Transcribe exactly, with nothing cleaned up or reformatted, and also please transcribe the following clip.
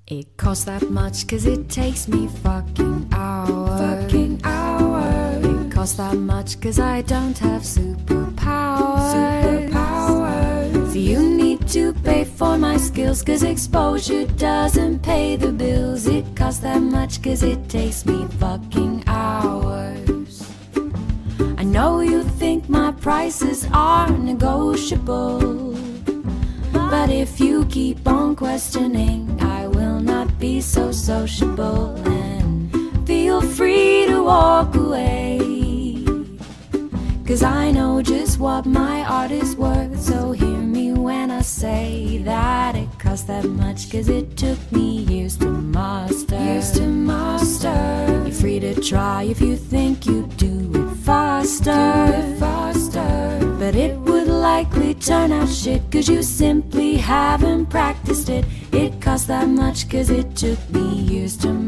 It costs that much cause it takes me fucking hours. Fucking hours. It costs that much cause I don't have superpowers. Superpowers. So you need to pay for my skills cause exposure doesn't pay the bills. It costs that much cause it takes me fucking hours. I know you think my prices are negotiable, but if you keep on questioning, I will not be so sociable. And feel free to walk away, cause I know just what my art is worth. So hear me when I say that it costs that much cause it took me years to master. Years to master. You're free to try if you think you do it faster. Do it faster. But it would likely turn out shit cause you simply haven't practiced it. It costs that much cause it took me years to